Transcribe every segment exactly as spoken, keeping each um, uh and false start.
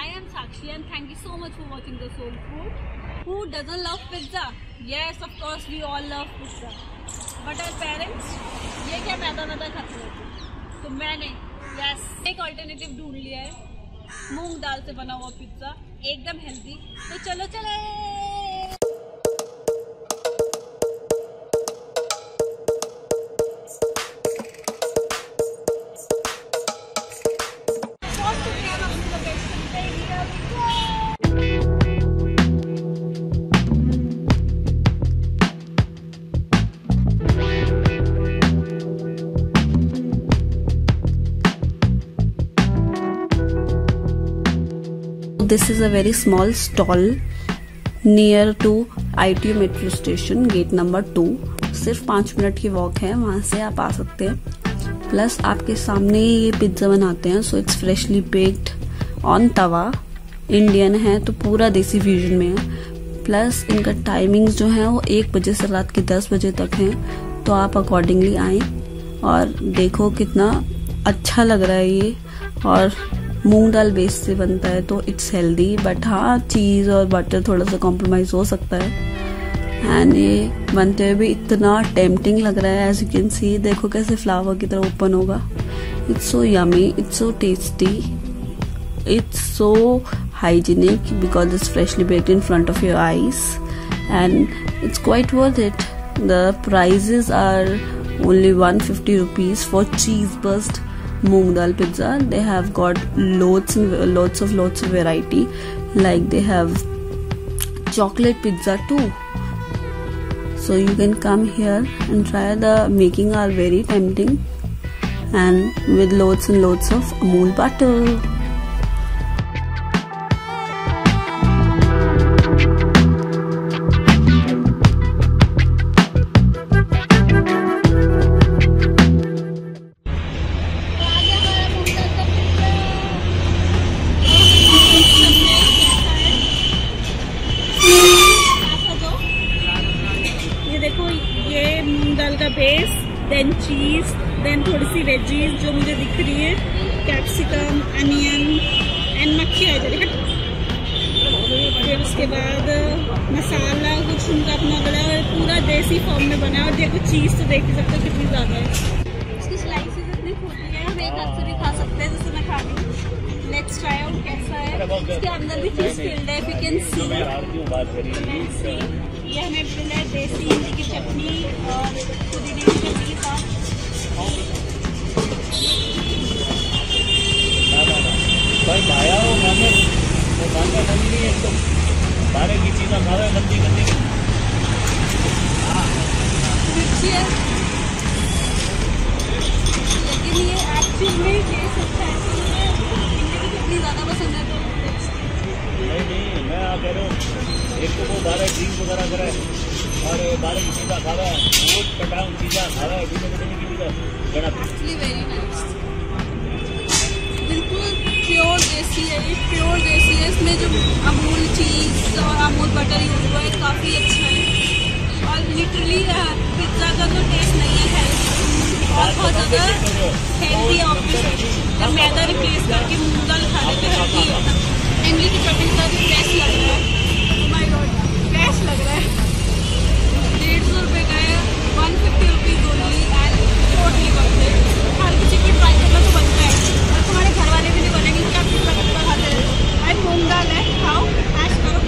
am Sakshi and thank you so much for watching the Soul Food. Who doesn't love pizza? Yes, of course we all love pizza. But our parents, ये क्या मैदा मैदा खाते रहते, तो मैंने yes एक alternative ढूंढ लिया है, मूंग दाल से बना हुआ पिज्जा, एकदम हेल्दी. तो चलो चले. This is a very small stall near to I T U metro station, gate number two. सिर्फ पाँच मिनट की वॉक है, वहाँ से आप आ सकते हैं. प्लस आपके सामने ये पिज्ज़ा बनाते हैं, so it's freshly baked on tawa. Indian है तो पूरा देसी फ्यूजन में है. प्लस इनका टाइमिंग्स जो है वो एक बजे से रात के दस बजे तक है. तो आप अकॉर्डिंगली आए और देखो कितना अच्छा लग रहा है ये. और मूंग दाल बेस से बनता है तो इट्स हेल्दी, बट हाँ चीज़ और बटर थोड़ा सा कॉम्प्रोमाइज हो सकता है. एंड ये बनते हुए भी इतना टेम्पटिंग लग रहा है. एज यू कैन सी, देखो कैसे फ्लावर की तरह ओपन होगा. It's so yummy, it's so tasty, it's so hygienic because it's freshly baked in front of your eyes and it's quite worth it. The prices are only one fifty rupees for cheese burst moong dal pizza. They have got loads and lots of lots of variety, like they have chocolate pizza too, so you can come here and try. The making are very tempting and with loads and loads of Amul butter. Base, then cheese, then थोड़ी सी veggies जो मुझे दिख रही है, capsicum, onion and मक्खी आ जाएगी. फिर उसके बाद मसाला कुछ उनका अपना बना है, पूरा देसी फॉर्म में बना है. और देखो चीज तो देख ही सकते हो कितनी ज्यादा है. इसकी स्लाइसेस इतनी छोटी है, हम एक हाथ से भी खा सकते हैं जैसे मैं खा रही हूँ. लेट्स ट्राई आउट कैसा है. इसके अंदर भी चीज फिल्ड है, यू कैन सी. ये हमें मिला है देसी इमली की चटनी और पुदीने की चटनी का. मिर्ची है लेकिन ये एक्चुअल में टेस्ट अच्छा है. इमली की चटनी ज़्यादा पसंद है तो नहीं नहीं मैं आ कह रहा हूँ. एक तो वो बारह ड्रिंक वगैरह करे और बारह की चीज़ा खा रहा है, वो कटाऊँ चीज़ा खा रहा है, बीते बीते की चीज़ा बड़ा वेरी नाइस. बिल्कुल प्योर देसी है, ये प्योर देसी है. इसमें जो अमूल चीज़ और अमूल बटर यूज हुआ है काफ़ी अच्छा है. और लिटरली पिज्ज़ा का तो टेस्ट नहीं है हेल्थ और बहुत ज़्यादा हेल्दी ऑप्शन. जब मैदा रिप्लेस करके मूंग दाल खा लेते हैं हेल्दी होता है. इमली की चटनी का भी बेस्ट लग रहा है. माय गॉड बेस्ट लग रहा है. डेढ़ सौ रुपये का है, one fifty rupees only and totally worth it. हर किसी को ट्राई करना तो बनता है और तुम्हारे घर वाले भी नहीं बनेंगे कि आप पिज्जा पिज्जा खाते रहे. भाई मूंग दाल है, खाओ ऐश करो.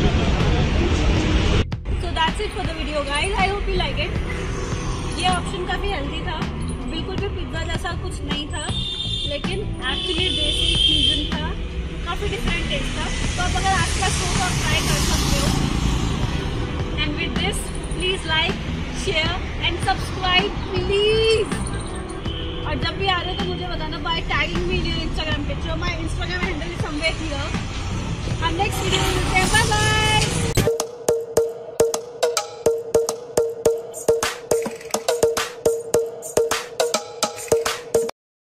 So that's it for the video guys. I hope you like it. ये ऑप्शन काफ़ी हेल्दी था, बिल्कुल भी पिज्ज़ा जैसा कुछ नहीं था, लेकिन एक्चुअली देसी फ्यूजन था, काफ़ी डिफरेंट टेस्ट था. तो आप अगर आसपास हो तो आप ट्राई कर सकते हो. And with this please like, share and subscribe please. और जब भी आ रहे हो तो मुझे बताना by tagging me in your Instagram picture. My Instagram handle is somewhere here. हम नेक्स्ट वीडियो में मिलते हैं. Bye bye.